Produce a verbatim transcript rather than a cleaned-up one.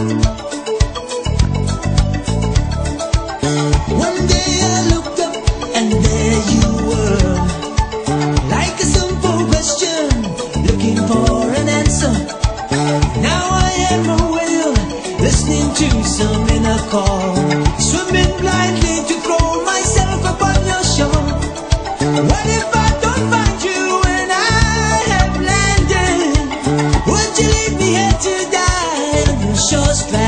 One day I looked up and there you were, like a simple question, looking for an answer. Now I am a whale, listening to some inner call, swimming blindly to throw myself upon your shore. What if I don't find you when I have landed? Would you leave me here to die on your shore strand?